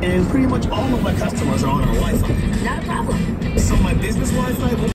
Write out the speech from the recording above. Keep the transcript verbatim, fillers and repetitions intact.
and pretty much all of my customers are on our Wi-Fi. Not a problem. So my business Wi-Fi